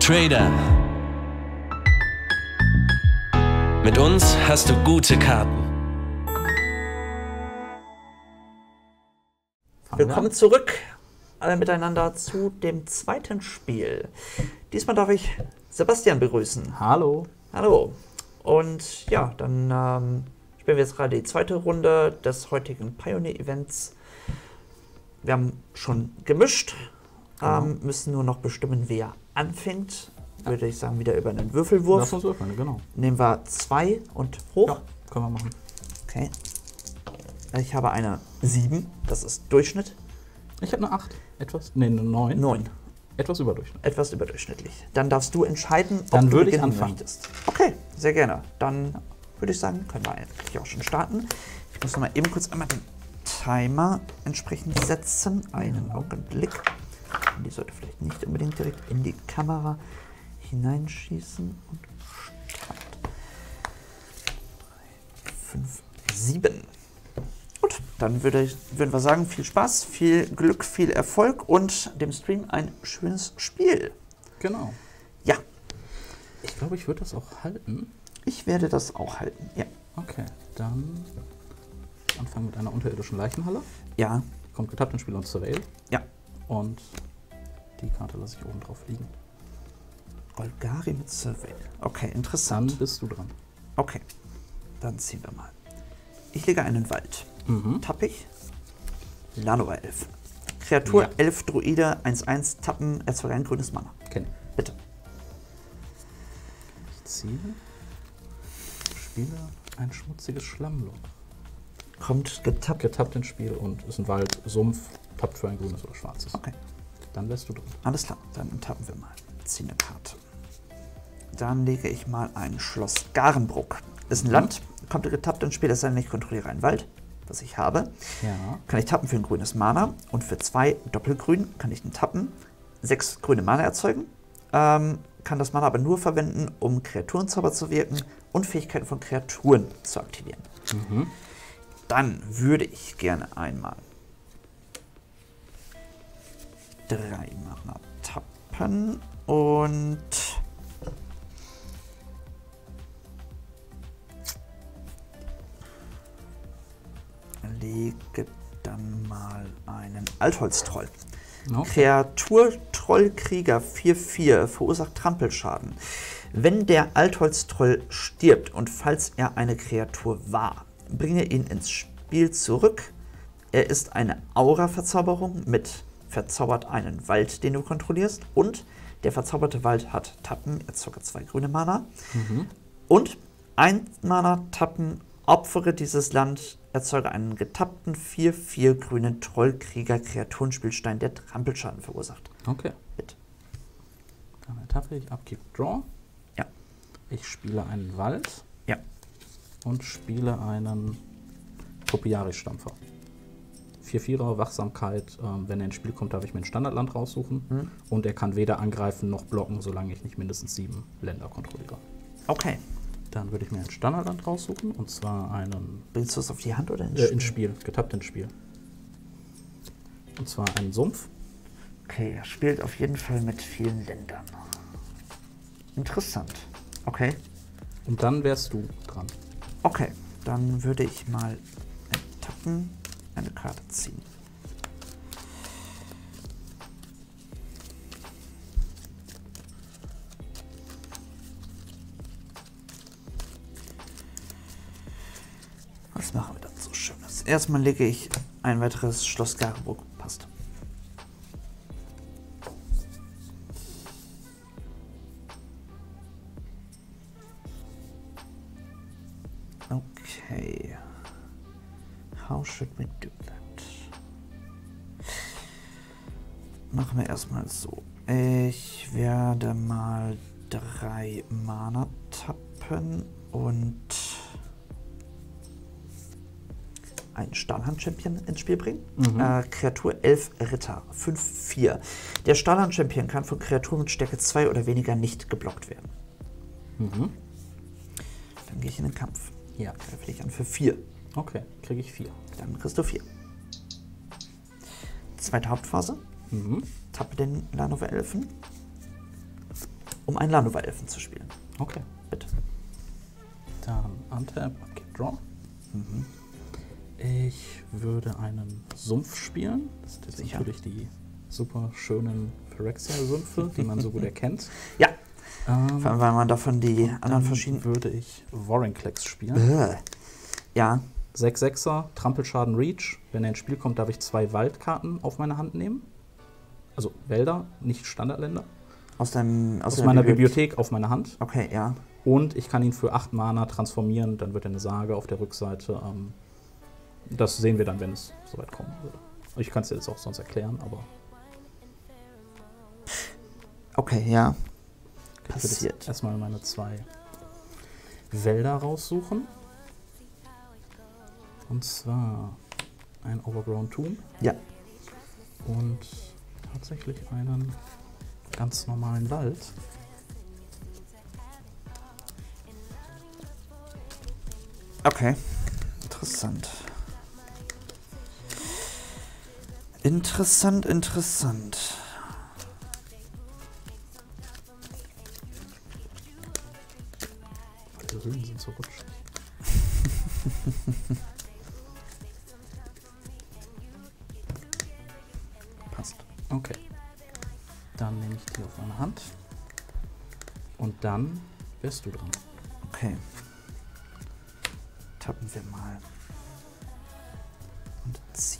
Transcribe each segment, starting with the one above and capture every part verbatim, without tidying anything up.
Trader. Mit uns hast du gute Karten. Willkommen zurück alle miteinander zu dem zweiten Spiel. Diesmal darf ich Sebastian begrüßen. Hallo. Hallo. Und ja, dann ähm, spielen wir jetzt gerade die zweite Runde des heutigen Pioneer-Events. Wir haben schon gemischt, Genau. ähm, müssen nur noch bestimmen, wer anfängt. Würde ich sagen, wieder über einen Würfelwurf. Lass uns würfeln, genau. Nehmen wir zwei und hoch. Ja, können wir machen. Okay. Ich habe eine sieben, das ist Durchschnitt. Ich habe eine acht. Etwas, nee, eine neun. neun. Etwas überdurchschnittlich. Etwas überdurchschnittlich. Dann darfst du entscheiden, ob Dann du würde ich beginnen anfangen. möchtest. Okay, sehr gerne. Dann ja. würde ich sagen, können wir eigentlich auch schon starten. Ich muss noch mal eben kurz einmal den Timer entsprechend setzen. Einen Augenblick. Die sollte vielleicht nicht unbedingt direkt in die Kamera hineinschießen. Und Start. drei, fünf, sieben. Gut, dann würde ich, würden wir sagen, viel Spaß, viel Glück, viel Erfolg und dem Stream ein schönes Spiel. Genau. Ja. Ich glaube, ich würde das auch halten. Ich werde das auch halten, ja. Okay, dann anfangen mit einer unterirdischen Leichenhalle. Ja. Kommt getappt ins Spiel und Surveil. Ja. Und die Karte lasse ich oben drauf liegen. Golgari mit Survey. Okay, interessant. Dann bist du dran. Okay, dann ziehen wir mal. Ich lege einen Wald. Mhm. Tappig. Llanowar Elf. Kreatur Ja. elf Druide, eins eins, tappen, erzeuge ein grünes Mana. Kenn. Bitte. Ich ziehe. Spiele ein schmutziges Schlammloch. Kommt getappt. Getappt ins Spiel und ist ein Wald, Sumpf, tappt für ein grünes oder schwarzes. Okay, Dann wärst du drin. alles klar. Dann tappen wir mal. Ziehen eine Karte. Dann lege ich mal ein Schloss Garenbruck. Ist ein Mhm. Land, kommt getappt ins Spiel, es sei denn, ich kontrolliere einen Wald, was ich habe. Ja. Kann ich tappen für ein grünes Mana und für zwei Doppelgrün kann ich einen Tappen, sechs grüne Mana erzeugen. Ähm, kann das Mana aber nur verwenden, um Kreaturenzauber zu wirken und Fähigkeiten von Kreaturen zu aktivieren. Mhm. Dann würde ich gerne einmal drei Mana tappen und lege dann mal einen Altholztroll. Okay. Kreatur Trollkrieger vier vier verursacht Trampelschaden. Wenn der Altholztroll stirbt und falls er eine Kreatur war, bringe ihn ins Spiel zurück. Er ist eine Aura-Verzauberung mit verzaubert einen Wald, den du kontrollierst. Und der verzauberte Wald hat Tappen, erzeuge zwei grüne Mana. Mhm. Und ein Mana Tappen, opfere dieses Land, erzeuge einen getappten vier vier grünen Trollkrieger Kreaturenspielstein, der Trampelschaden verursacht. Okay. Bitte. Dann ertappe ich Upkeep Draw. Ja. Ich spiele einen Wald. Ja. Und spiele einen Topiaris-Stampfer. vier vierer Wachsamkeit. Ähm, wenn er ins Spiel kommt, darf ich mir ein Standardland raussuchen. Mhm. Und er kann weder angreifen noch blocken, solange ich nicht mindestens sieben Länder kontrolliere. Okay. Dann würde ich mir ein Standardland raussuchen. Und zwar einen Willst du es auf die Hand oder ins äh, Spiel? ins Spiel. Getappt ins Spiel. Und zwar einen Sumpf. Okay, er spielt auf jeden Fall mit vielen Ländern. Interessant. Okay. Und dann wärst du dran. Okay, dann würde ich mal tappen, eine Karte ziehen. Was machen wir dann so Schönes? Erstmal lege ich ein weiteres Schloss Garenbruck. Passt. Okay. How should we do that? Machen wir erstmal so. Ich werde mal drei Mana tappen und einen Stahlhand-Champion ins Spiel bringen. Mhm. Äh, Kreatur elf Ritter, fünf vier. Der Stahlhand-Champion kann von Kreaturen mit Stärke zwei oder weniger nicht geblockt werden. Mhm. Dann gehe ich in den Kampf. Ja. Greife ich an für vier. Okay, kriege ich vier. Dann kriegst du vier. Zweite Hauptphase. Mhm. Tappe den Llanowar Elfen. um einen Llanowar-Elfen zu spielen. Okay. Bitte. Dann Untap, Upkeep, Draw. Mhm. Ich würde einen Sumpf spielen. Das sind jetzt Sicher. natürlich die super schönen Phyrexia-Sümpfe, die man so gut erkennt. Ja, Ähm, vor allem, weil man davon die anderen dann verschiedenen... würde ich Vorinclex spielen. Äh. Ja, sechs sechser, Trampelschaden Reach. Wenn er ins Spiel kommt, darf ich zwei Waldkarten auf meine Hand nehmen. Also Wälder, nicht Standardländer. aus, deinem, aus, Aus deiner meiner Bibliothek. Bibliothek auf meine Hand. Okay, ja. Und ich kann ihn für acht Mana transformieren. Dann wird er eine Sage auf der Rückseite. Ähm, das sehen wir dann, wenn es soweit kommen würde. Ich kann es dir jetzt auch sonst erklären, aber... Okay, ja. Ich würde Passiert. jetzt erstmal meine zwei Wälder raussuchen. Und zwar ein Overgrown Tomb Ja. und tatsächlich einen ganz normalen Wald. Okay. Interessant. Interessant, interessant. Die Höhlen sind so rutschig. Passt. Okay. Dann nehme ich die auf meine Hand. Und dann wärst du dran. Okay. Tappen wir mal. Und ziehen.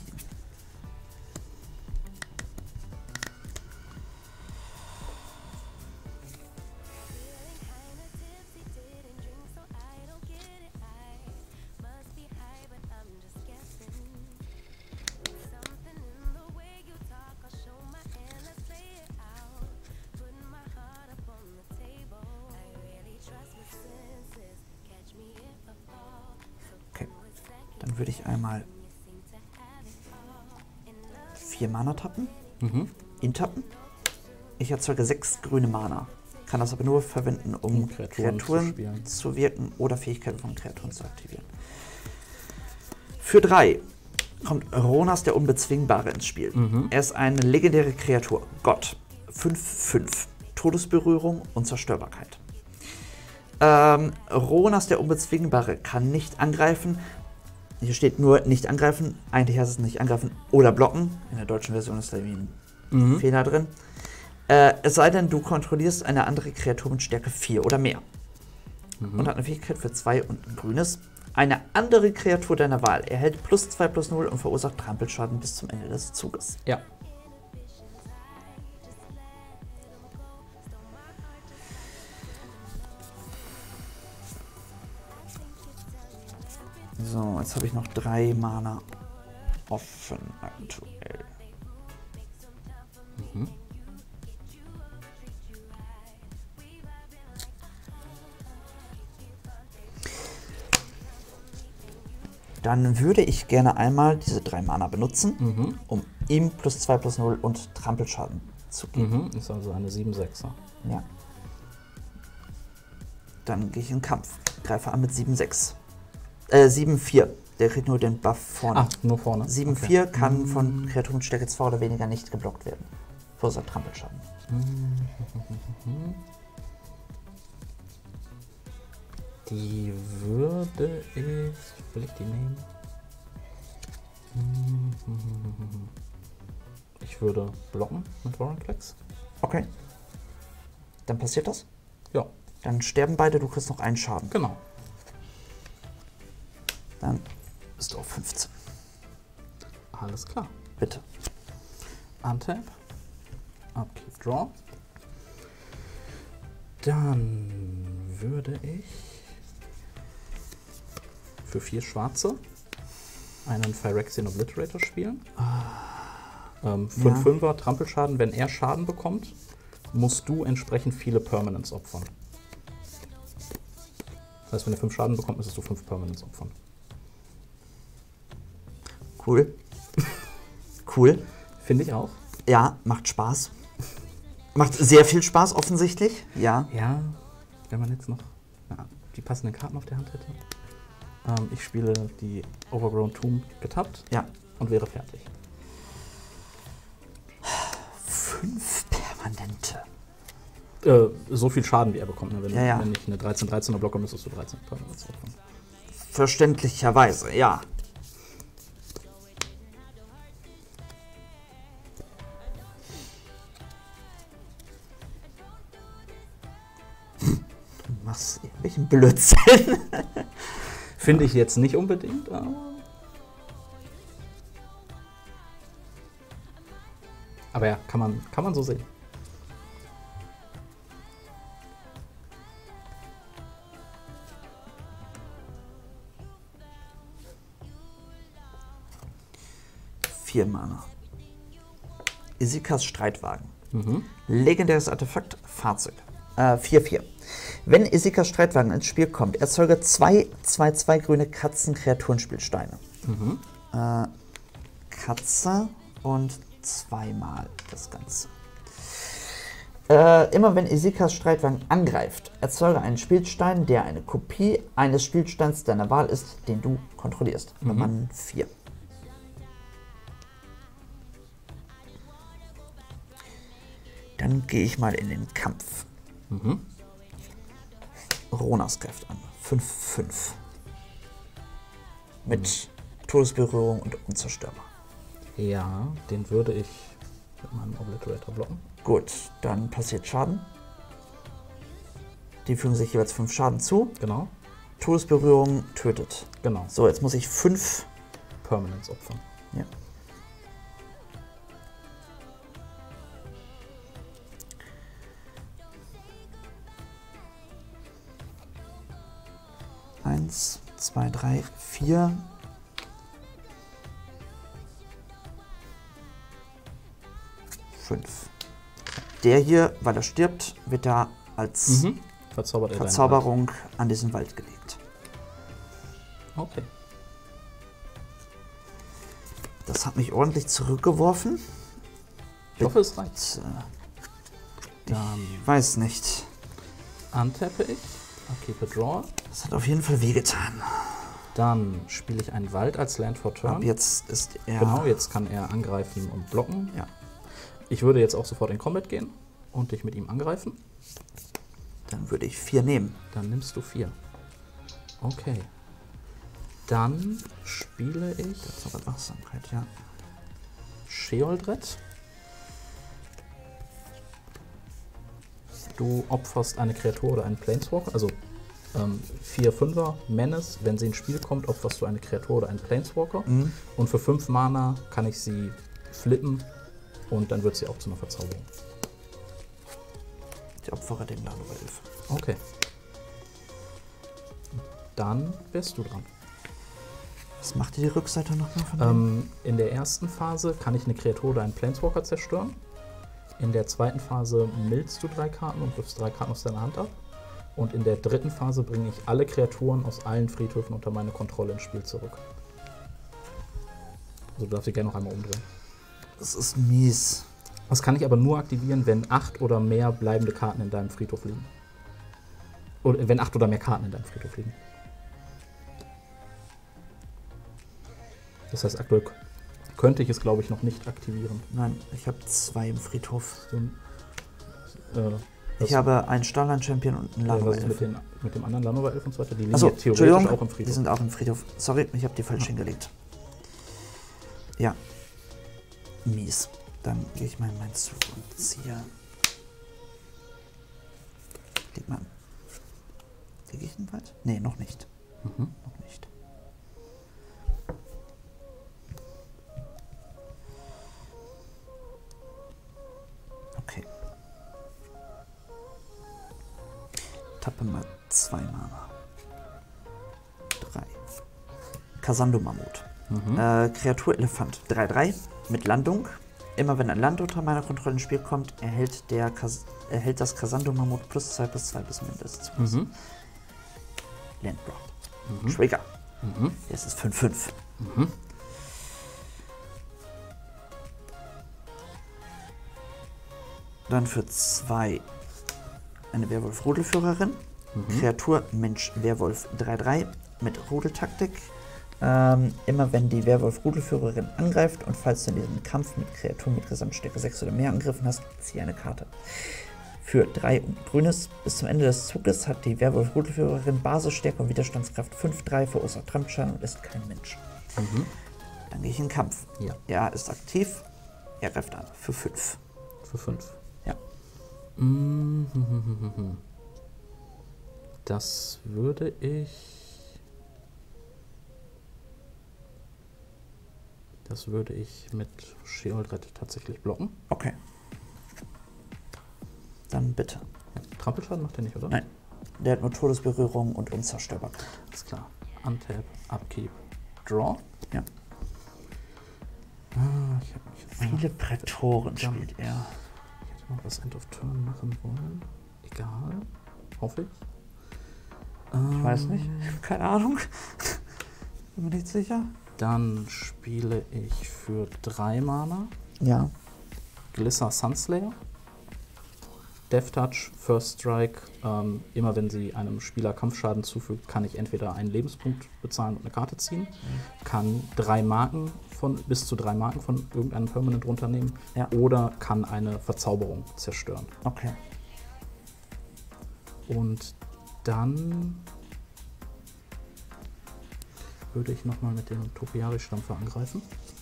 Okay. Dann würde ich einmal vier Mana tappen. Mhm. Ihn tappen. Ich erzeuge sechs grüne Mana. Kann das aber nur verwenden, um Um Kreaturen Kreaturen, zu spielen. zu wirken oder Fähigkeiten von Kreaturen zu aktivieren. Für drei kommt Ronas der Unbezwingbare ins Spiel. Mhm. Er ist eine legendäre Kreatur. Gott. fünf fünf. Todesberührung und Zerstörbarkeit. Ähm, Ronas der Unbezwingbare kann nicht angreifen. Hier steht nur nicht angreifen. Eigentlich heißt es nicht angreifen oder blocken. In der deutschen Version ist da irgendwie ein Mhm. Fehler drin. Äh, es sei denn, du kontrollierst eine andere Kreatur mit Stärke vier oder mehr. Mhm. Und hat eine Fähigkeit für zwei und ein grünes. Eine andere Kreatur deiner Wahl erhält plus zwei plus null und verursacht Trampelschaden bis zum Ende des Zuges. Ja. So, jetzt habe ich noch drei Mana offen aktuell. Mhm. Dann würde ich gerne einmal diese drei Mana benutzen, Mhm. um ihm plus zwei plus null und Trampelschaden zu geben. Mhm. Ist also eine sieben sechser. Ja. Dann gehe ich in den Kampf. Greife an mit sieben sechs. Äh, sieben vier. Der kriegt nur den Buff vorne. Ah, nur vorne. sieben vier kann von Kreaturen mit Stärke zwei oder weniger nicht geblockt werden. Verursacht Trampelschaden. Die würde ich... Will ich die nehmen? Ich würde blocken mit Vorinclex. Okay. Dann passiert das. Ja, Dann sterben beide, du kriegst noch einen Schaden. genau. Dann bist du auf fünfzehn. Alles klar. Bitte. Untap. Upkeep, Draw. Dann würde ich für vier Schwarze einen Phyrexian Obliterator spielen. Ähm, fünf fünfer Trampelschaden. Wenn er Schaden bekommt, musst du entsprechend viele Permanents opfern. Das heißt, wenn er fünf Schaden bekommt, müsstest du fünf Permanents opfern. Cool. Cool. Finde ich auch. Ja, macht Spaß. Macht sehr viel Spaß, offensichtlich. Ja. Ja, wenn man jetzt noch na, die passenden Karten auf der Hand hätte. Ähm, ich spiele die Overgrown Tomb getappt Ja. und wäre fertig. Fünf Permanente. Äh, so viel Schaden, wie er bekommt. Ne? Wenn, Ja, ja. wenn ich eine dreizehn dreizehner blocke, müsstest du dreizehn Permanents opfern. Verständlicherweise, ja. Du machst irgendwelchen Blödsinn. Finde ich jetzt nicht unbedingt, aber... Aber ja, kann man, kann man so sehen. Vier Mana. Isikas Streitwagen. Mhm. Legendäres Artefakt, Fahrzeug. Äh, vier vier. Wenn Isikas Streitwagen ins Spiel kommt, erzeuge zwei zwei zwei grüne Katzen-Kreaturenspielsteine. Mhm. Äh, Katze und zweimal das Ganze. Äh, immer wenn Isikas Streitwagen angreift, erzeuge einen Spielstein, der eine Kopie eines Spielsteins deiner Wahl ist, den du kontrollierst. Mhm. Nummern vier. Dann gehe ich mal in den Kampf. Mhm. Ronas greift an. fünf fünf. Mit mhm. Todesberührung und unzerstörbar. Ja, den würde ich mit meinem Obliterator blocken. Gut, dann passiert Schaden. Die fügen sich jeweils fünf Schaden zu. Genau. Todesberührung tötet. Genau. So, jetzt muss ich fünf Permanents opfern. Ja. Eins, zwei, drei, vier. Fünf. Der hier, weil er stirbt, wird da als Mhm. Verzaubert er Verzauberung an diesen Wald gelegt. Okay. Das hat mich ordentlich zurückgeworfen. Ich hoffe, es reicht. Äh, Dann Ich weiß nicht. untappe ich. Keep a draw. Das hat auf jeden Fall wehgetan. Dann spiele ich einen Wald als Land for Turn. Ab jetzt ist er... Genau, jetzt kann er angreifen und blocken. Ja. Ich würde jetzt auch sofort in Combat gehen und dich mit ihm angreifen. Dann würde ich vier nehmen. Dann nimmst du vier. Okay. Dann spiele ich Zaubert Wachsamkeit, ja. Sheoldred. Du opferst eine Kreatur oder einen Planeswalker, also ähm, vier fünfer Menace. Wenn sie ins Spiel kommt, opferst du eine Kreatur oder einen Planeswalker. Mhm. Und für fünf Mana kann ich sie flippen und dann wird sie auch zu einer Verzauberung. Ich opfere den Lanoelf. Okay. Dann bist du dran. Was macht die Rückseite nochmal von dem? Ähm, in der ersten Phase kann ich eine Kreatur oder einen Planeswalker zerstören. In der zweiten Phase millst du drei Karten und wirfst drei Karten aus deiner Hand ab. Und in der dritten Phase bringe ich alle Kreaturen aus allen Friedhöfen unter meine Kontrolle ins Spiel zurück. Also du darfst dich gerne noch einmal umdrehen. Das ist mies. Das kann ich aber nur aktivieren, wenn acht oder mehr bleibende Karten in deinem Friedhof liegen. Oder wenn acht oder mehr Karten in deinem Friedhof liegen. Das heißt, aktuell könnte ich es, glaube ich, noch nicht aktivieren. Nein, ich habe zwei im Friedhof. So, äh, Ich habe einen Starline-Champion und einen Ja, was ist Lanoelf. mit, den, mit dem anderen Lanoelf und so weiter? Die liegen Achso, jetzt theoretisch Entschuldigung, auch im die Friedhof. sind auch im Friedhof. Sorry, ich habe die falsch hingelegt. Ja. Mies. Dann gehe ich mal in meinen Zug und ziehe. Leg mal. Lege ich den Wald? Nee, noch nicht. Mhm. Noch nicht. Okay. Tappe mal zwei Mana. Drei. Kasando Mammut. Mhm. Äh, Kreatur Elefant. drei drei mit Landung. Immer wenn ein Land unter meiner Kontrolle ins Spiel kommt, erhält, der Kas erhält das Kasando Mammut plus zwei plus zwei bis mindestens. Mhm. Landdraw. Mhm. Trigger. Mhm. Das ist fünf fünf. Mhm. Dann für zwei eine Werwolf-Rudelführerin. Mhm. Kreatur Mensch Werwolf drei drei mit Rudeltaktik. Ähm, immer wenn die Werwolf-Rudelführerin angreift und falls du in diesem Kampf mit Kreaturen mit Gesamtstärke sechs oder mehr angegriffen hast, ziehe eine Karte. Für drei und Grünes. Bis zum Ende des Zuges hat die Werwolf-Rudelführerin Basisstärke und Widerstandskraft fünf drei, verursacht Trampelschaden und ist kein Mensch. Mhm. Dann gehe ich in den Kampf. Ja. Er ist aktiv. Er greift an. Für fünf. Für fünf. Ja. Mhm. Das würde ich. Das würde ich mit Sheoldred tatsächlich blocken. Okay. Dann bitte. Ja, Trampelschaden macht er nicht, oder? Nein. Der hat nur Todesberührung und Unzerstörbarkeit. Alles klar. Untap, Upkeep, Draw. Ja. Ah, ich hab mich Viele Prätoren Ja. spielt er. Ich hätte noch was End of Turn machen wollen. Egal. Hoffe ich. Ich weiß nicht. Keine Ahnung. Bin mir nicht sicher. Dann spiele ich für drei Mana Ja. Glissa Sunslayer. Death Touch, First Strike. Ähm, immer wenn sie einem Spieler Kampfschaden zufügt, kann ich entweder einen Lebenspunkt bezahlen und eine Karte ziehen, mhm. kann drei Marken von, bis zu drei Marken von irgendeinem Permanent runternehmen Ja. oder kann eine Verzauberung zerstören. Okay. Und dann würde ich nochmal mit dem Topiari-Stampfer angreifen.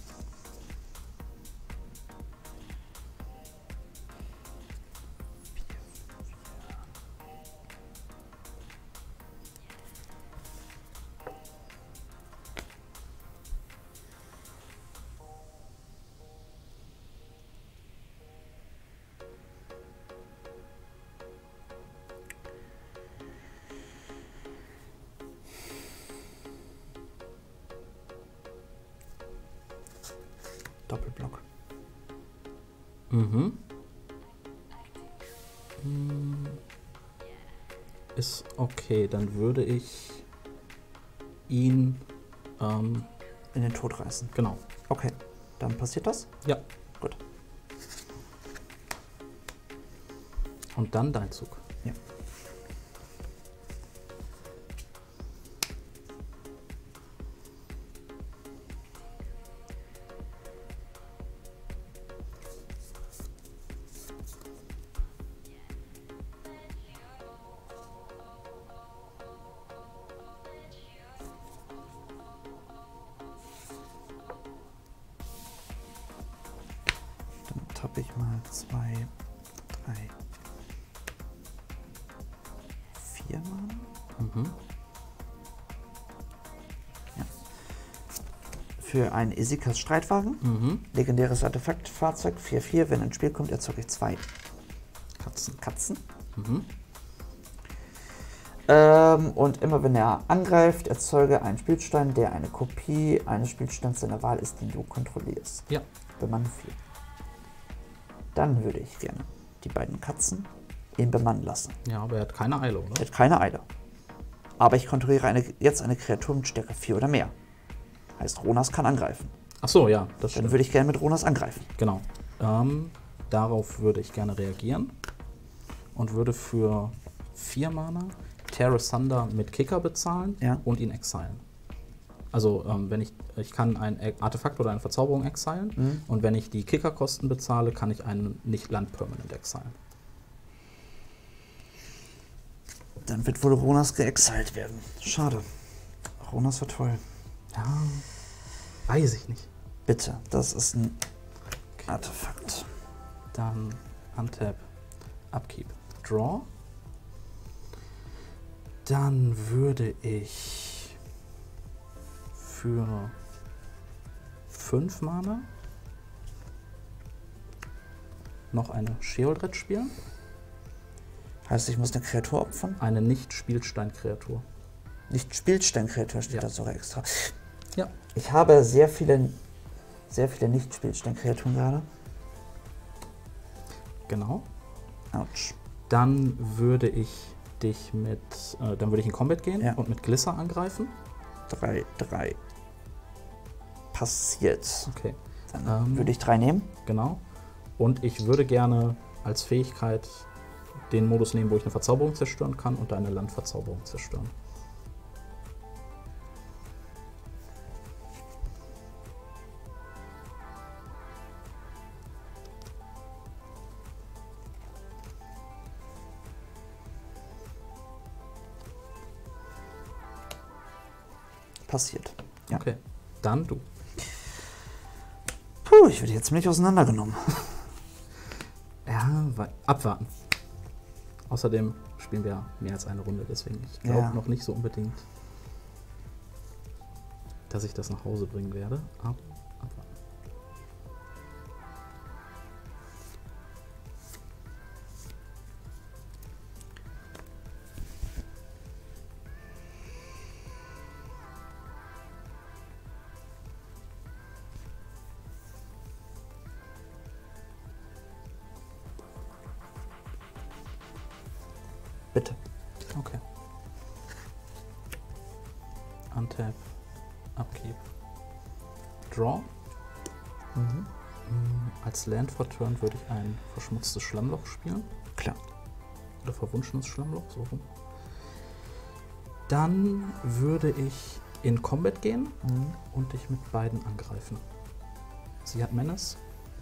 Doppelblock. Mhm. Hm. Ist okay, dann würde ich ihn ähm, In den Tod reißen. genau. Okay. Dann passiert das? Ja. Gut. Und dann dein Zug. Ja. Dann tappe ich mal zwei, drei, vier Mal. Mhm. Für einen Isikas Streitwagen. Mhm. Legendäres Artefakt, Fahrzeug vier vier. Wenn ins Spiel kommt, erzeuge ich zwei Katzen. Katzen. Mhm. Ähm, und immer wenn er angreift, erzeuge einen Spielstein, der eine Kopie eines Spielsteins deiner Wahl ist, den du kontrollierst. Ja. Bemann vier. Dann würde ich gerne die beiden Katzen ihn bemannen lassen. Ja, aber er hat keine Eile, oder? Er hat keine Eile. Aber ich kontrolliere eine, jetzt eine Kreatur mit Stärke vier oder mehr. Heißt, Ronas kann angreifen. Ach so, ja, das Dann stimmt. würde ich gerne mit Ronas angreifen. Genau. Ähm, darauf würde ich gerne reagieren und würde für vier Mana Terra Thunder mit Kicker bezahlen Ja. und ihn exilen. Also ähm, wenn ich, ich kann ein Artefakt oder eine Verzauberung exilen Mhm. und wenn ich die Kickerkosten bezahle, kann ich einen Nicht-Land-Permanent exilen. Dann wird wohl Ronas geexiled werden. Schade. Ronas war toll. Ja, weiß ich nicht. Bitte, das ist ein Artefakt. Dann Untap, Upkeep, Draw. Dann würde ich für fünf Mana noch eine Sheoldred spielen. Heißt, ich muss eine Kreatur opfern? Eine Nicht-Spielstein-Kreatur. Nicht Spielstein-Kreatur steht Ja. da sogar extra. Ja. Ich habe sehr viele, sehr viele Nicht-Spielstein-Kreaturen gerade. Genau. Autsch. Dann würde ich dich mit, äh, dann würde ich in Combat gehen Ja. und mit Glisser angreifen. drei, drei. Passiert. Okay. Dann Ähm. würde ich drei nehmen. Genau. Und ich würde gerne als Fähigkeit den Modus nehmen, wo ich eine Verzauberung zerstören kann und eine Landverzauberung zerstören. passiert. Ja. Okay, dann du. Puh, ich werde jetzt ziemlich auseinandergenommen. Ja, abwarten. Außerdem spielen wir mehr als eine Runde, deswegen ich glaube Ja. noch nicht so unbedingt, dass ich das nach Hause bringen werde. Aber abwarten. Bitte. Okay. Untap, Upkeep, Draw. Mhm. Als Land for Turn würde ich ein verschmutztes Schlammloch spielen. Klar. Oder verwunschenes Schlammloch, so rum. Dann würde ich in Combat gehen Mhm. und dich mit beiden angreifen. Sie hat Menace.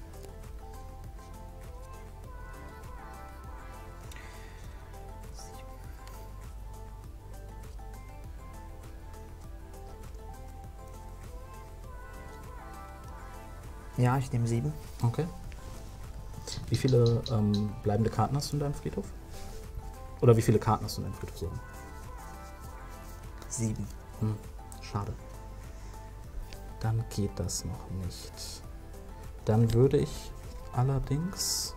Ja, ich nehme sieben. Okay. Wie viele ähm, bleibende Karten hast du in deinem Friedhof? Oder wie viele Karten hast du in deinem Friedhof? So? Sieben. Hm, schade. Dann geht das noch nicht. Dann würde ich allerdings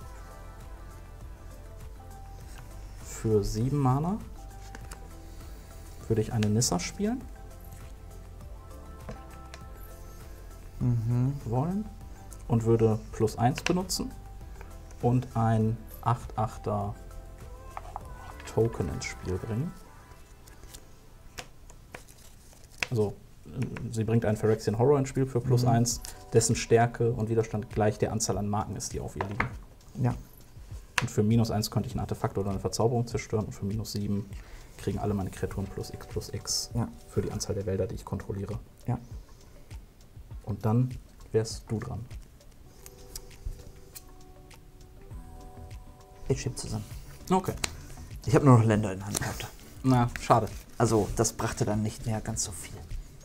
für sieben Mana würde ich eine Nissa spielen Mhm. wollen und würde plus eins benutzen und ein acht achter Token ins Spiel bringen. Also sie bringt einen Phyrexian Horror ins Spiel für plus Mhm. eins, dessen Stärke und Widerstand gleich der Anzahl an Marken ist, die auf ihr liegen. Ja. Und für minus eins könnte ich ein Artefakt oder eine Verzauberung zerstören und für minus sieben kriegen alle meine Kreaturen plus x plus x Ja. für die Anzahl der Wälder, die ich kontrolliere. Ja. Und dann wärst du dran. Ich schieb zusammen. Okay. Ich habe nur noch Länder in der Hand gehabt. Na, schade. Also, das brachte dann nicht mehr ganz so viel.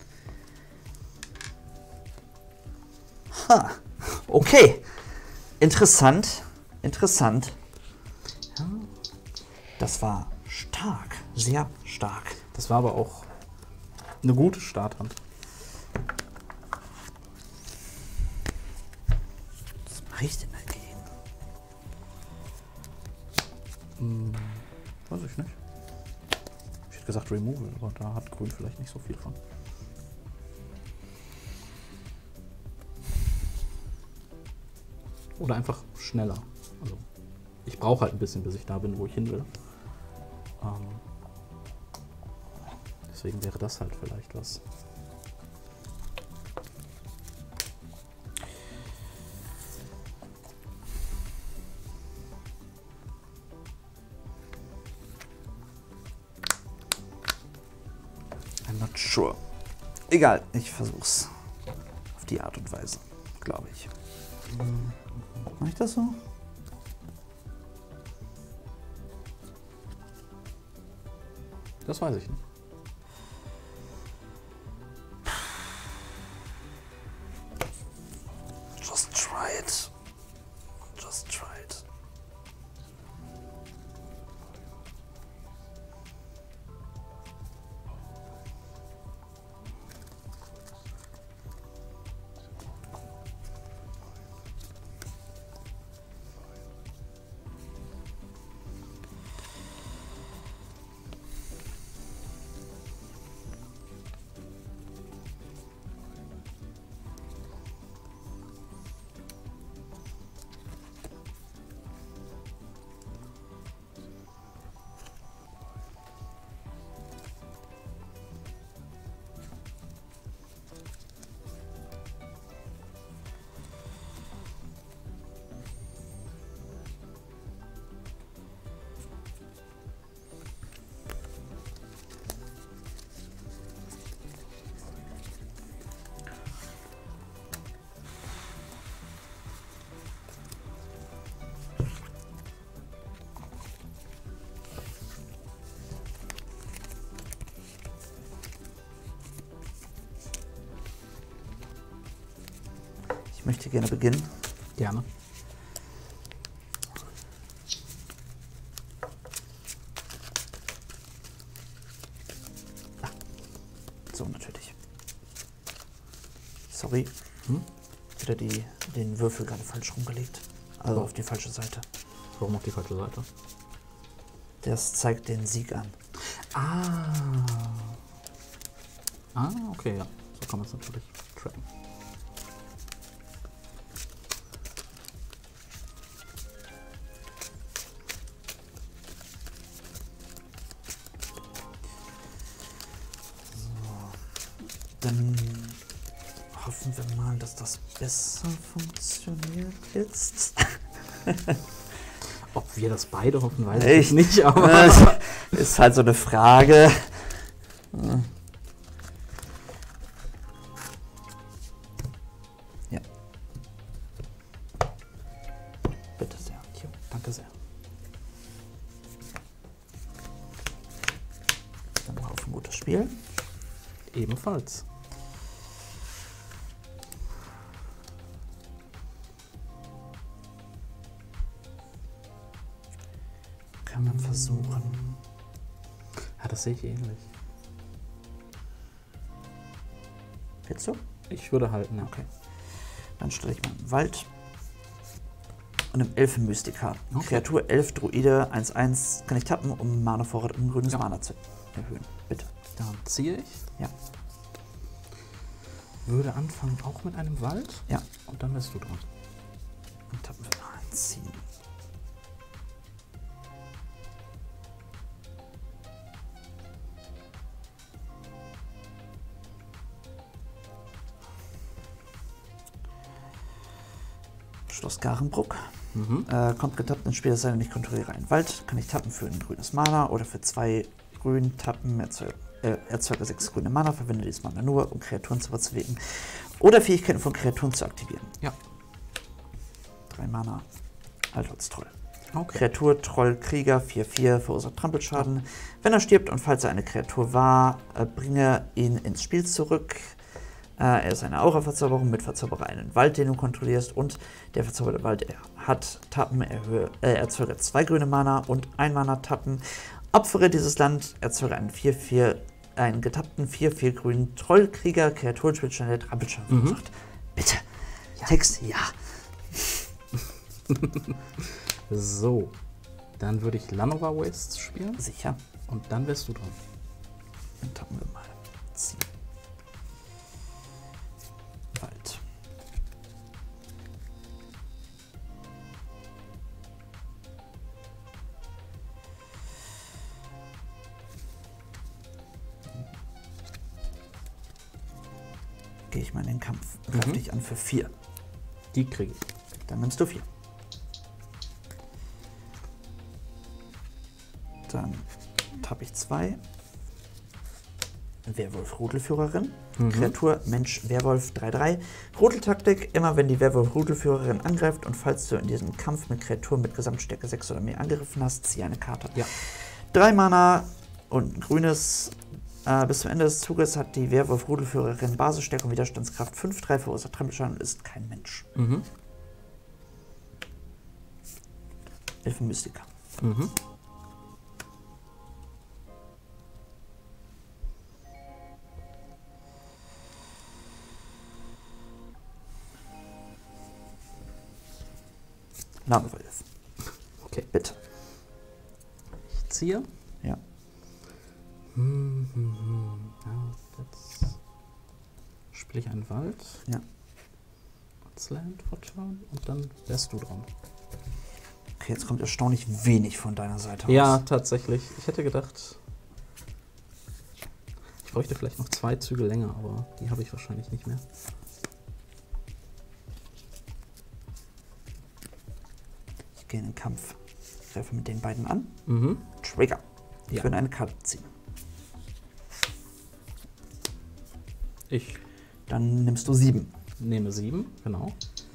Ha. Okay. Interessant. Interessant. Ja. Das war stark. Sehr stark. Das war aber auch eine gute Starthand. Was mache ich denn dagegen? Hm, weiß ich nicht. Ich hätte gesagt Removal, aber da hat Grün vielleicht nicht so viel von. Oder einfach schneller. Also ich brauche halt ein bisschen, bis ich da bin, wo ich hin will. Ähm, deswegen wäre das halt vielleicht was. I'm not sure. Egal, ich versuch's. Auf die Art und Weise, glaube ich. Mach ich das so? Das weiß ich nicht. Just try it. Just try it. Ich möchte gerne beginnen. Gerne. Ah, so, natürlich. Sorry. Hm? Wieder die, den Würfel gerade falsch rumgelegt. Also oh. auf die falsche Seite. Warum auf die falsche Seite? Das zeigt den Sieg an. Ah. Ah, okay, ja. So kann man es natürlich tracken. Dann hoffen wir mal, dass das besser funktioniert jetzt. Ob wir das beide hoffen, weiß Echt? ich nicht, aber das ist halt so eine Frage. Ja. Bitte sehr. Jo, danke sehr. Dann mal auf ein gutes Spiel. Ebenfalls. Kann man versuchen. Ja, das sehe ich ähnlich. Willst du? Ich würde halten, ja. Okay. Dann stelle ich mal einen Wald und einen Elfenmystiker. Okay. Kreatur Elf Druide eins eins kann ich tappen, um Mana-Vorrat um grünes Ja. Mana zu erhöhen. Bitte. Dann ziehe ich. Ja. Würde anfangen auch mit einem Wald. Ja. Und dann wärst du dran. Und tappen wir mal einziehen. Schloss Garenbruck. Mhm. Äh, kommt getappt ins Spiel, das sei denn, ich kontrolliere einen Wald. Kann ich tappen für ein grünes Mana oder für zwei grün tappen. Erzeuge, äh, erzeuge sechs grüne Mana, verwende dieses Mana nur, um Kreaturen zu bewegen. Oder Fähigkeiten von Kreaturen zu aktivieren. Ja. Drei Mana. Altholztroll. Okay. Kreatur, Troll, Krieger, vier vier, verursacht Trampelschaden. Wenn er stirbt und falls er eine Kreatur war, äh, bringe ihn ins Spiel zurück. Äh, er ist eine Aura-Verzauberung mit Verzauberer einen Wald, den du kontrollierst. Und der verzauberte Wald er hat Tappen, erhöhe, äh, erzeuge zwei grüne Mana und ein Mana Tappen. Opfere dieses Land, erzeuge einen vier vier, einen getappten vier vier grünen Trollkrieger, Kreaturenspielstein, der Trampelschaden verursacht. Mhm. Bitte. Ja. Text, ja. So, dann würde ich Llanowar Wastes spielen. Sicher. Und dann wärst du dran. Dann tappen wir mal. Ziehen. Wald. Gehe ich mal in den Kampf. Greif Mhm. dich an für vier. Die kriege ich. Dann nimmst du vier. Dann tappe ich zwei. Werwolf-Rudelführerin. Mhm. Kreatur Mensch Werwolf drei drei. Rudeltaktik: Immer wenn die Werwolf-Rudelführerin angreift und falls du in diesem Kampf mit Kreaturen mit Gesamtstärke sechs oder mehr angegriffen hast, ziehe eine Karte. Ja. Drei Mana und ein grünes. Äh, bis zum Ende des Zuges hat die Werwolf-Rudelführerin Basisstärke und Widerstandskraft fünf drei, verursacht Trampelschaden und ist kein Mensch. Mhm. Elfenmystiker. Mhm. Namewolf. Okay. Bitte. Ich ziehe. Ja. Hm, hm, hm. Ja, jetzt spiele ich einen Wald. Ja. Land for turn und dann wärst du dran. Okay, jetzt kommt erstaunlich wenig von deiner Seite Ja, aus. tatsächlich. Ich hätte gedacht, ich bräuchte vielleicht noch zwei Züge länger, aber die habe ich wahrscheinlich nicht mehr. Ich gehe in den Kampf. Greife mit den beiden an. Mhm. Trigger. Ich Ja. würde eine Karte ziehen. Ich Dann nimmst du sieben. nehme sieben, genau.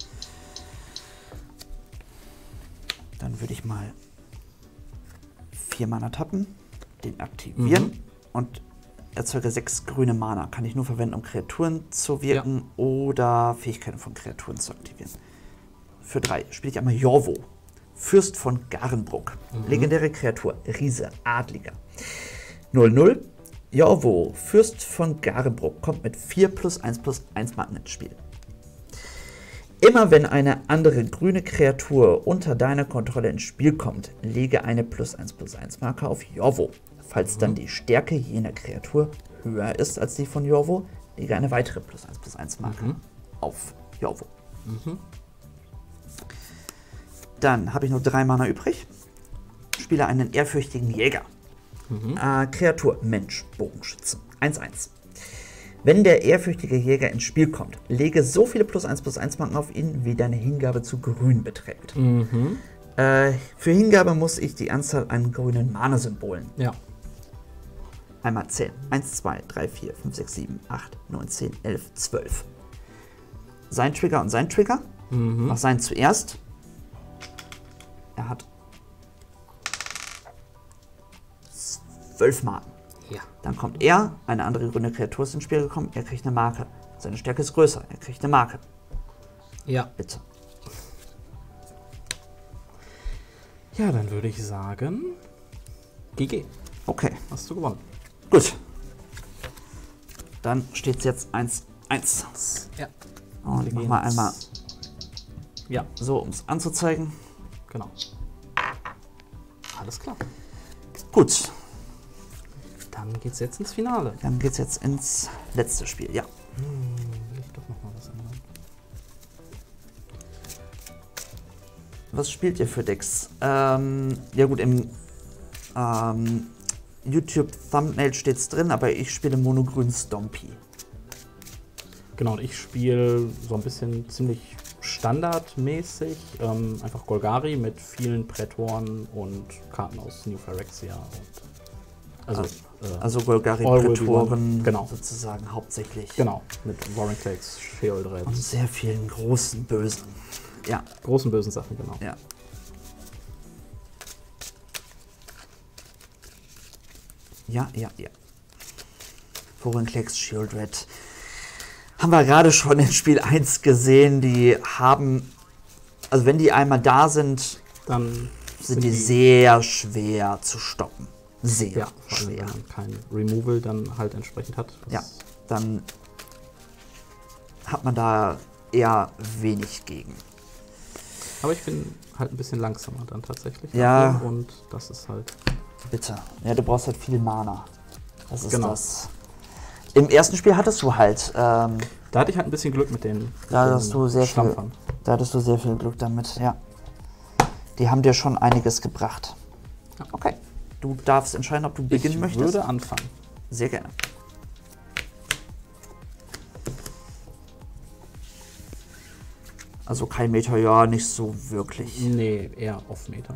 Dann würde ich mal vier Mana tappen, den aktivieren Mhm. und erzeuge sechs grüne Mana. Kann ich nur verwenden, um Kreaturen zu wirken ja. oder Fähigkeiten von Kreaturen zu aktivieren. Für drei spiele ich einmal Jorvo, Fürst von Garenbruck. Mhm. Legendäre Kreatur, Riese, Adliger. null null. Jorvo, Fürst von Garenbruck, kommt mit vier plus eins plus eins Marken ins Spiel. Immer wenn eine andere grüne Kreatur unter deiner Kontrolle ins Spiel kommt, lege eine plus eins plus eins Marke auf Jorvo. Falls mhm. dann die Stärke jener Kreatur höher ist als die von Jorvo, lege eine weitere plus eins plus eins Marke mhm. auf Jorvo. Mhm. Dann habe ich noch drei Mana übrig. Spiele einen ehrfürchtigen Jäger. Mhm. Äh, Kreatur, Mensch, Bogenschütze. eins eins. Wenn der ehrfürchtige Jäger ins Spiel kommt, lege so viele plus eins plus eins Marken auf ihn, wie deine Hingabe zu grün beträgt. Mhm. Äh, für Hingabe muss ich die Anzahl an grünen Mana-Symbolen. Ja. Einmal zählen. eins, zwei, drei, vier, fünf, sechs, sieben, acht, neun, zehn, elf, zwölf. Sein Trigger und sein Trigger. Mhm. Mach sein zuerst. Er hat zwölf Marken. Ja. Dann kommt er, eine andere grüne Kreatur ist ins Spiel gekommen, er kriegt eine Marke. Seine Stärke ist größer, er kriegt eine Marke. Ja. Bitte. Ja, dann würde ich sagen, G G. Okay. Hast du gewonnen. Gut. Dann steht es jetzt eins eins. Ja. Und ich mach mal einmal ja. so, um es anzuzeigen. Genau. Alles klar. Gut. Dann geht's jetzt ins Finale. Dann geht's jetzt ins letzte Spiel, ja. Hm, will ich doch noch mal was ändern. Was spielt ihr für Decks? Ähm, ja gut, im ähm, YouTube-Thumbnail steht's drin, aber ich spiele monogrün Stompy. Genau, und ich spiele so ein bisschen ziemlich standardmäßig, ähm, einfach Golgari mit vielen Prätoren und Karten aus New Phyrexia. Und also, also, äh, also Golgari Prätoren genau. sozusagen hauptsächlich. Genau, mit Vorinclex, Sheoldred. Und sehr vielen großen Bösen. Ja. Großen bösen Sachen, genau. Ja. Ja, ja, ja. Vorinclex, Sheoldred. Haben wir gerade schon in Spiel eins gesehen, die haben, also wenn die einmal da sind, dann sind, sind die, die sehr schwer zu stoppen. Sehr ja, schwer. Wenn man kein Removal dann halt entsprechend hat. Ja, dann hat man da eher wenig gegen. Aber ich bin halt ein bisschen langsamer dann tatsächlich. Ja. Und das ist halt... Bitte. Ja, du brauchst halt viel Mana. Das ist genau. das. Im ersten Spiel hattest du halt... Ähm, da hatte ich halt ein bisschen Glück mit den da hattest du sehr viel, Da hattest du sehr viel Glück damit, ja. Die haben dir schon einiges gebracht. Ja. Okay. Du darfst entscheiden, ob du beginnen ich möchtest. Ich würde anfangen. Sehr gerne. Also kein Meter, ja, nicht so wirklich. Nee, eher Off-Meter.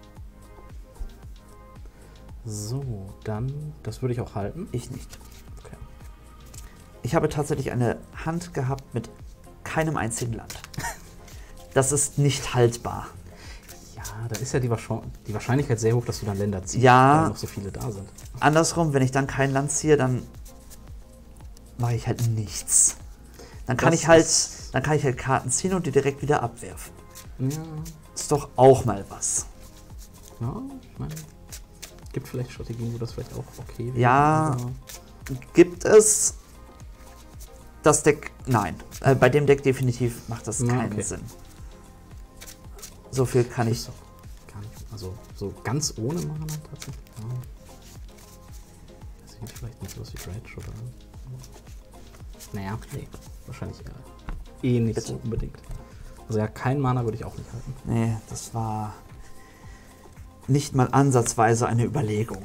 So, dann, das würde ich auch halten. Ich nicht. Okay. Ich habe tatsächlich eine Hand gehabt mit keinem einzigen Land. Das ist nicht haltbar. Ja, da ist ja die, Wahrscheinlich- die Wahrscheinlichkeit sehr hoch, dass du dann Länder ziehst, ja, weil noch so viele da sind. Andersrum, wenn ich dann kein Land ziehe, dann mache ich halt nichts. Dann kann Das ich halt, ist- dann kann ich halt Karten ziehen und die direkt wieder abwerfen. Ja, Ist doch auch mal was. ja ich meine, gibt vielleicht Strategien, wo das vielleicht auch okay wäre. Ja, aber- gibt es das Deck? Nein. Äh, bei dem Deck definitiv macht das Na, keinen okay. Sinn. So viel kann ich. Ist doch gar nicht, also so ganz ohne Mana tatsächlich. Ja. Weiß ich nicht, vielleicht nicht sowas wie Dredge oder. Naja, nee, wahrscheinlich eher eh nicht Bitte. so unbedingt. Also ja, kein Mana würde ich auch nicht halten. Nee, das war nicht mal ansatzweise eine Überlegung.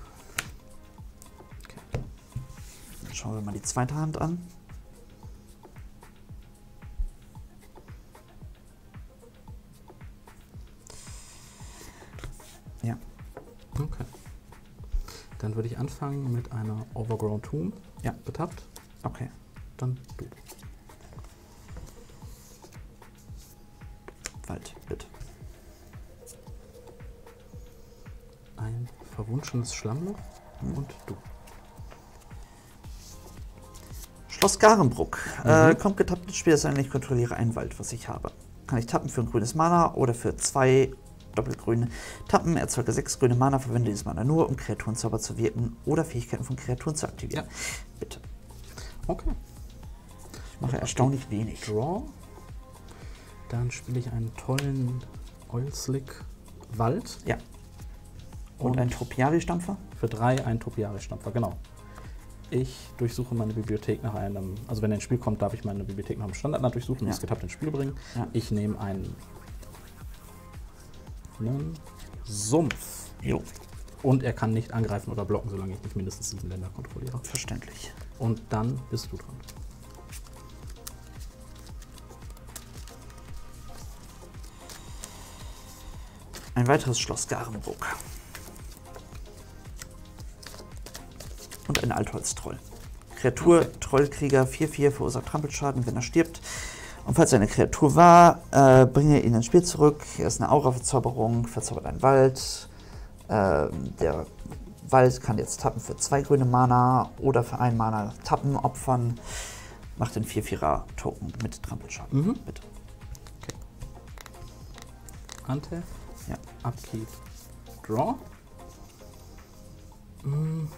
Okay. Dann schauen wir mal die zweite Hand an. Ja. Okay. Dann würde ich anfangen mit einer Overgrown Tomb. Ja. Betappt. Okay. Dann du. Wald, bitte. Ein verwunschenes Schlammloch Hm. und du. Schloss Garenbruck. Mhm. Äh, kommt getappt ins Spiel, das heißt, ich kontrolliere einen Wald, was ich habe. Kann ich tappen für ein grünes Mana oder für zwei doppelgrüne. Tappen, erzeuge sechs grüne Mana, verwende dieses Mana nur, um Kreaturenzauber zu wirken oder Fähigkeiten von Kreaturen zu aktivieren. Ja. Bitte. Okay. Ich mache erstaunlich wenig. Draw. Dann spiele ich einen tollen Oilslick Wald. Ja. Und, Und ein Tropiari-Stampfer? Für drei ein Topiari-Stampfer, genau. Ich durchsuche meine Bibliothek nach einem, also wenn er ins Spiel kommt, darf ich meine Bibliothek nach einem Standardland durchsuchen und Ja. es getappt ins Spiel bringen. Ja. Ich nehme einen, einen Sumpf. Jo. Und er kann nicht angreifen oder blocken, solange ich nicht mindestens sieben Länder kontrolliere. Verständlich. Und dann bist du dran. Ein weiteres Schloss Garenbruck. Und ein Altholztroll. Kreatur, Okay. Trollkrieger, vier vier, verursacht Trampelschaden, wenn er stirbt. Und falls er eine Kreatur war, äh, bringe ihn ins Spiel zurück. Er ist eine Aura-Verzauberung, verzaubert einen Wald. Ähm, der Wald kann jetzt tappen für zwei grüne Mana oder für ein Mana tappen, opfern. Macht den vier vierer-Token mit Trampelschaden. Mhm. Bitte. Ante, Ja. Upkeep, Draw. Mhm.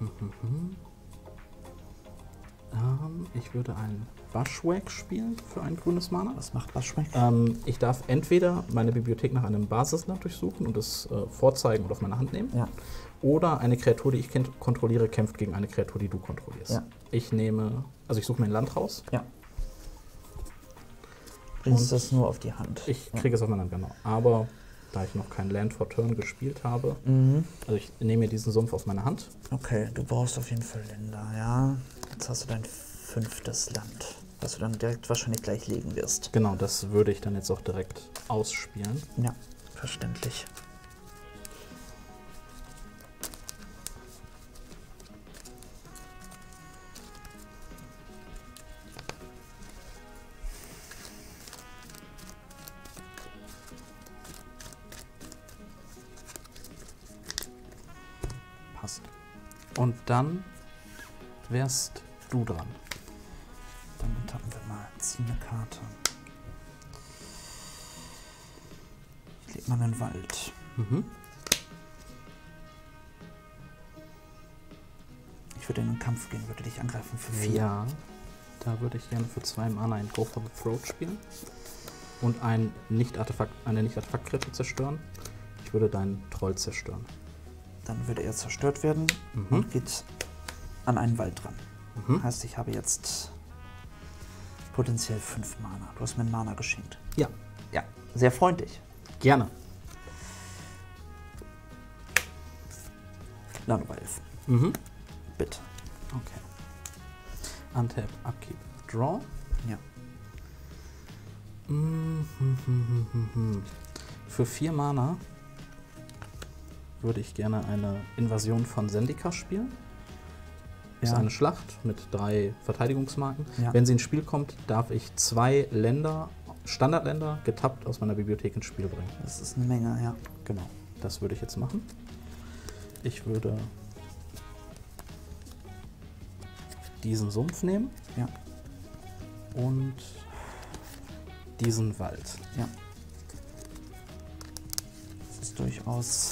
ähm, ich würde einen Bushwhack spielen für ein grünes Mana. Was macht Bushwhack? Ähm, ich darf entweder meine Bibliothek nach einem Basisland durchsuchen und es äh, vorzeigen und auf meine Hand nehmen. Ja. Oder eine Kreatur, die ich kennt- kontrolliere, kämpft gegen eine Kreatur, die du kontrollierst. Ja. Ich nehme, also ich suche mir ein Land raus. Ja. Bringst Und das nur auf die Hand. Ich Ja. kriege es auf meine Hand, genau. Aber da ich noch kein Land for Turn gespielt habe, Mhm. also ich nehme mir diesen Sumpf auf meine Hand. Okay, du brauchst auf jeden Fall Länder, ja. Jetzt hast du dein fünftes Land, was du dann direkt wahrscheinlich gleich legen wirst. Genau, das würde ich dann jetzt auch direkt ausspielen. Ja, verständlich. Passt. Und dann wärst du dran. Dann tappen wir mal. Zieh eine Karte. Ich leg mal einen Wald. Mhm. Ich würde in den Kampf gehen, würde dich angreifen für vier. Ja, da würde ich gerne für zwei Mana ein Go for the Throat spielen und ein Nicht-Artefakt, eine Nicht-Artefakt-Kreatur zerstören. Ich würde deinen Troll zerstören. Dann würde er zerstört werden Mhm. und geht an einen Wald dran. Mhm. Heißt, ich habe jetzt potenziell fünf Mana. Du hast mir einen Mana geschenkt. Ja, Ja, sehr freundlich. gerne. Lanoelf, Mhm. bitte. Okay. Untap, Upkeep, Draw. Ja. Mhm. Für vier Mana würde ich gerne eine Invasion von Zendika spielen. Ist Ja. eine Schlacht mit drei Verteidigungsmarken. Ja. Wenn sie ins Spiel kommt, darf ich zwei Länder, Standardländer, getappt aus meiner Bibliothek ins Spiel bringen. Das ist eine Menge, ja. Genau, das würde ich jetzt machen. Ich würde diesen Sumpf nehmen Ja. und diesen Wald. Ja. Das ist durchaus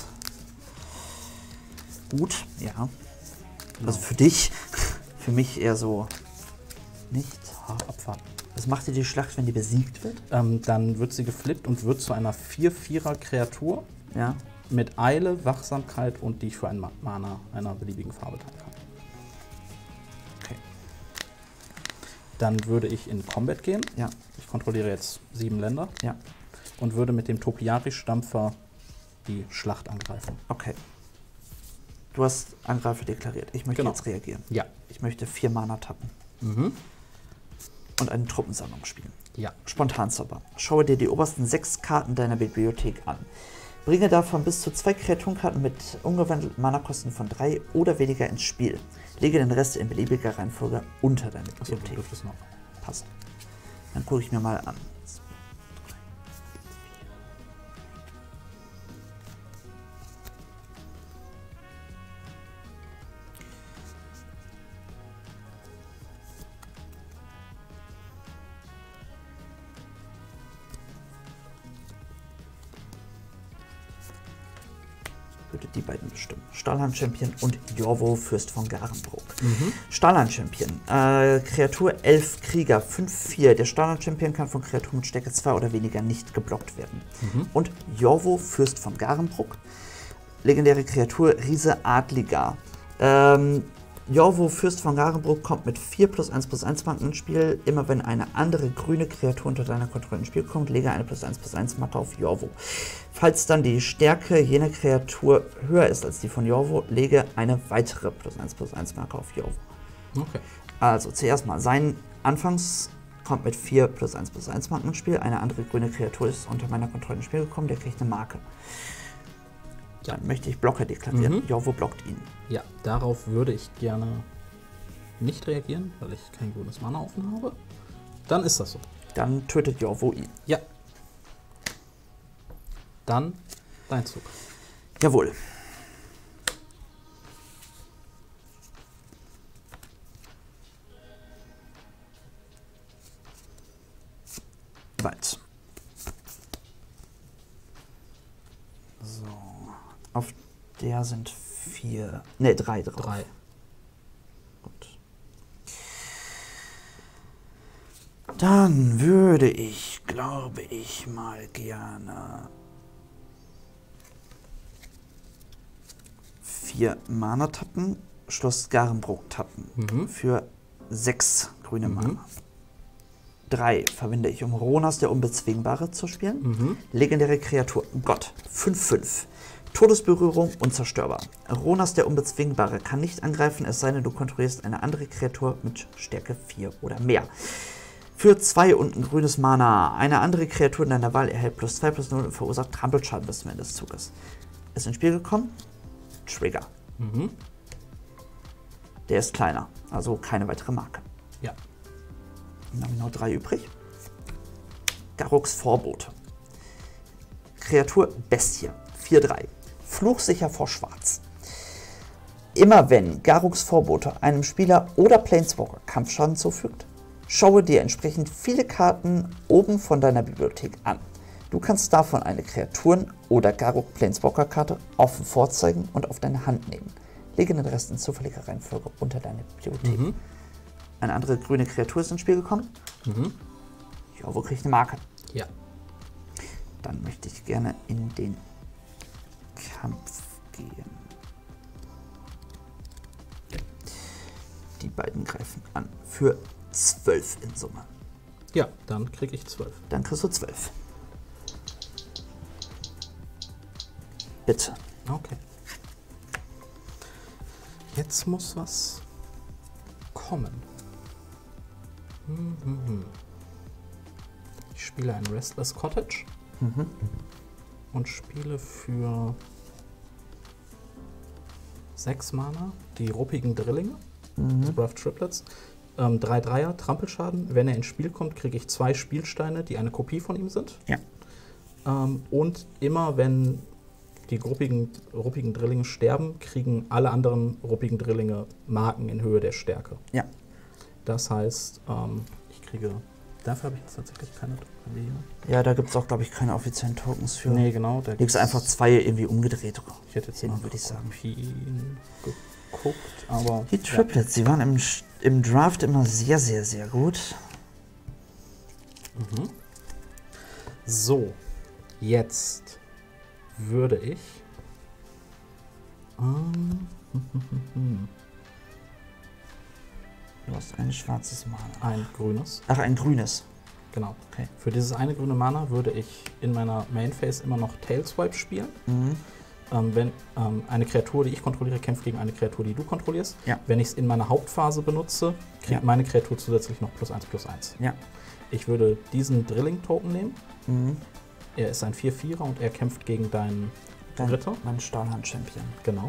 gut, ja. Also für dich, für mich eher so nicht. Ah, abwarten. Was macht dir die Schlacht, wenn die besiegt wird? Ähm, dann wird sie geflippt und wird zu einer vier vierer Kreatur Ja. mit Eile, Wachsamkeit und die ich für ein Ma- Mana einer beliebigen Farbe teilen kann. Okay. Dann würde ich in Combat gehen. Ja. Ich kontrolliere jetzt sieben Länder Ja. und würde mit dem Topiari-Stampfer die Schlacht angreifen. Okay. Du hast Angreifer deklariert. Ich möchte Genau. jetzt reagieren. Ja. Ich möchte vier Mana tappen Mhm. und eine Truppensammlung spielen. Ja. Spontanzauber. Schaue dir die obersten sechs Karten deiner Bibliothek an. Bringe davon bis zu zwei Kreaturenkarten mit umgewandelten Mana-Kosten von drei oder weniger ins Spiel. Lege den Rest in beliebiger Reihenfolge unter deine Achso, du Bibliothek. dürftest noch. Passt. Dann gucke ich mir mal an. würde die beiden bestimmen. Stahlhand-Champion und Jorvo, Fürst von Garenbrook. Mhm. Stahlhand-Champion. Äh, Kreatur elf Krieger, fünf vier. Der Stahlhand-Champion kann von Kreaturen mit Stärke zwei oder weniger nicht geblockt werden. Mhm. Und Jorvo, Fürst von Garenbrook. Legendäre Kreatur, Riese Adliger. Ähm, Jorvo, Fürst von Garenbrook, kommt mit vier plus eins plus eins Marken ins Spiel. Immer wenn eine andere grüne Kreatur unter deiner Kontrolle ins Spiel kommt, lege eine plus eins plus eins Marke auf Jorvo. Falls dann die Stärke jener Kreatur höher ist als die von Jorvo, lege eine weitere plus eins plus eins Marke auf Jorvo. Okay. Also zuerst mal, sein Anfangs kommt mit vier plus eins plus eins Marken ins Spiel. Eine andere grüne Kreatur ist unter meiner Kontrolle ins Spiel gekommen, der kriegt eine Marke. Dann möchte ich Blocker deklarieren. Mhm. Jorvo blockt ihn. Ja, darauf würde ich gerne nicht reagieren, weil ich kein grünes Mana offen habe. Dann ist das so. Dann tötet Jorvo ihn. Ja. Dann dein Zug. Jawohl. Weit. So. Auf der sind vier. Ne, drei drauf. Drei. Gut. Dann würde ich, glaube ich, mal gerne vier Mana tappen, Schloss Garenbrook tappen. Mhm. Für sechs grüne Mhm. Mana. Drei verwende ich, um Ronas, der Unbezwingbare, zu spielen. Mhm. Legendäre Kreatur, Gott, fünf fünf. Todesberührung, unzerstörbar. Ronas, der Unbezwingbare, kann nicht angreifen, es sei denn, du kontrollierst eine andere Kreatur mit Stärke vier oder mehr. Für zwei und ein grünes Mana. Eine andere Kreatur in deiner Wahl erhält plus zwei plus null und verursacht Trampelschaden bis zum Ende des Zuges. Ist ins Spiel gekommen. Trigger. Mhm. Der ist kleiner, also keine weitere Marke. Ja. Dann haben wir noch drei übrig. Garroks Vorbote. Kreatur Bestie. vier drei. Fluchsicher vor Schwarz. Immer wenn Garroks Vorbote einem Spieler oder Planeswalker Kampfschaden zufügt, schaue dir entsprechend viele Karten oben von deiner Bibliothek an. Du kannst davon eine Kreaturen- oder Garrok Planeswalker-Karte offen vorzeigen und auf deine Hand nehmen. Lege den Rest in zufälliger Reihenfolge unter deine Bibliothek. Mhm. Eine andere grüne Kreatur ist ins Spiel gekommen. Mhm. Ja, wo kriege ich eine Marke? Ja. Dann möchte ich gerne in den Kampf gehen. Die beiden greifen an. Für zwölf in Summe. Ja, dann kriege ich zwölf. Dann kriegst du zwölf. Bitte. Okay. Jetzt muss was kommen. Mhm. Ich spiele ein Restless Cottage Mhm. und spiele für sechs Mana die ruppigen Drillinge, Mhm. Rough Triplets. Ähm, drei Dreier, Trampelschaden. Wenn er ins Spiel kommt, kriege ich zwei Spielsteine, die eine Kopie von ihm sind. Ja. Ähm, und immer wenn die ruppigen, ruppigen Drillinge sterben, kriegen alle anderen ruppigen Drillinge Marken in Höhe der Stärke. Ja. Das heißt, ähm, ich kriege. Dafür habe ich jetzt tatsächlich keine Token. Ja, da gibt es auch, glaube ich, keine offiziellen Tokens für. Nee, genau. Da Legst einfach zwei irgendwie umgedreht. Ich hätte jetzt hin, noch würde ich sagen. Kopien geguckt, aber. Die Triplets, die waren im, im Draft immer sehr, sehr, sehr gut. Ja. Mhm. So, jetzt würde ich. Ähm, Du hast ein schwarzes Mana. ein grünes. Ach, ein grünes. Genau. Okay. Für dieses eine grüne Mana würde ich in meiner Main Phase immer noch Tailswipe spielen. Mhm. Ähm, wenn ähm, eine Kreatur, die ich kontrolliere, kämpft gegen eine Kreatur, die du kontrollierst. Ja. Wenn ich es in meiner Hauptphase benutze, kriegt Ja. meine Kreatur zusätzlich noch plus eins plus eins. Ja. Ich würde diesen Drilling-Token nehmen. Mhm. Er ist ein vier vierer und er kämpft gegen deinen Dein, Ritter. Mein Stahlhand-Champion. Genau.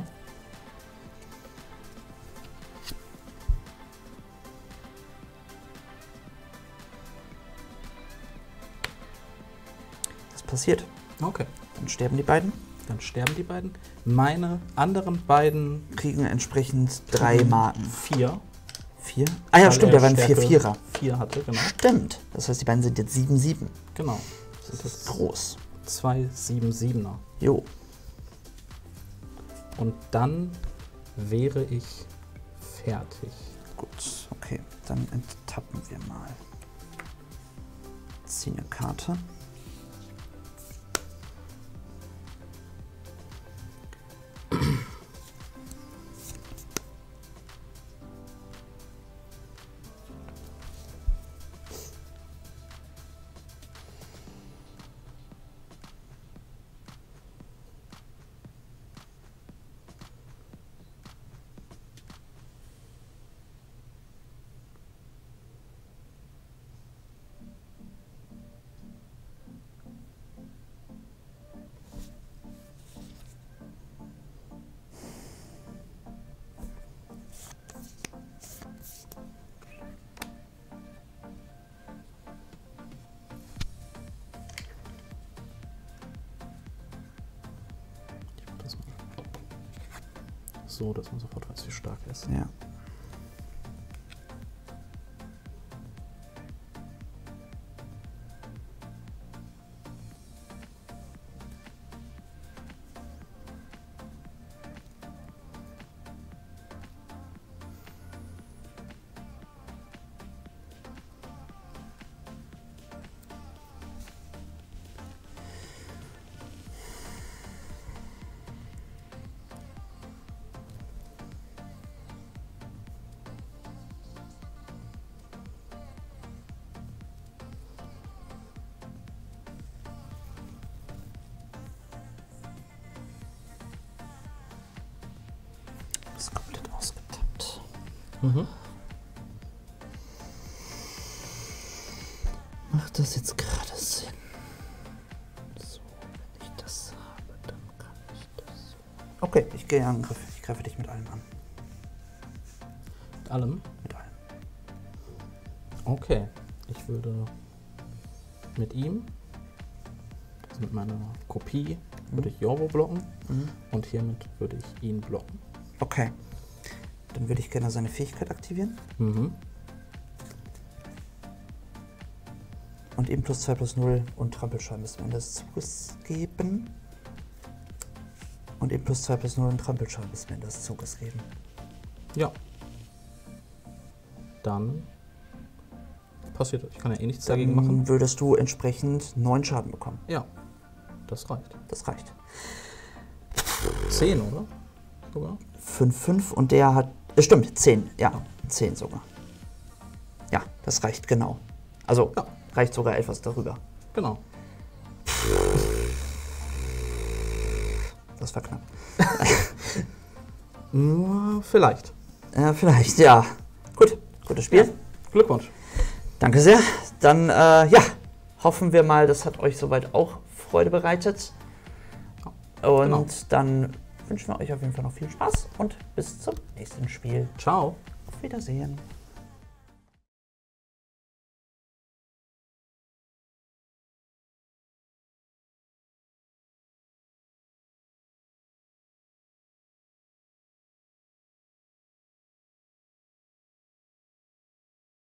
Was passiert? Okay. Dann sterben die beiden, Dann sterben die beiden. Meine anderen beiden kriegen entsprechend drei kriegen Marken. Vier. Vier? Ah ja, weil stimmt, er der war ein Stärke vier vierer. Vier hatte, genau. Stimmt. Das heißt, die beiden sind jetzt sieben sieben. Genau. Das ist groß. Zwei sieben siebener. Jo. Und dann wäre ich fertig. Gut, okay. Dann enttappen wir mal. Zieh eine Karte. So, dass man sofort weiß, wie stark er ist. Ja. Ist komplett ausgetappt. Mhm. Macht das jetzt gerade Sinn? So, wenn ich das habe, dann kann ich das so. Okay, ich gehe in Angriff. Ich greife dich mit allem an. Mit allem? Mit allem. Okay. Ich würde mit ihm, also mit meiner Kopie, würde ich Jorvo blocken. Mhm. Und hiermit würde ich ihn blocken. Okay. Dann würde ich gerne seine Fähigkeit aktivieren. Mhm. Und ihm plus zwei plus null und Trampelschaden bis zum Ende des Zuges geben. Und ihm plus zwei plus null und Trampelschaden bis zum Ende des Zuges geben. Ja. Dann passiert das. Ich kann ja eh nichts dagegen Dann machen. würdest du entsprechend neun Schaden bekommen. Ja. Das reicht. Das reicht. zehn, oder? Sogar? fünf, fünf und der hat. Äh, stimmt, zehn. Ja, zehn sogar. Ja, das reicht genau. Also Ja. reicht sogar etwas darüber. Genau. Das war knapp. Nur vielleicht. Äh, vielleicht, ja. Gut, gutes Spiel. Ja. Glückwunsch. Danke sehr. Dann, äh, ja, hoffen wir mal, das hat euch soweit auch Freude bereitet. Und Genau. dann wünschen wir euch auf jeden Fall noch viel Spaß und bis zum nächsten Spiel. Ciao. Auf Wiedersehen.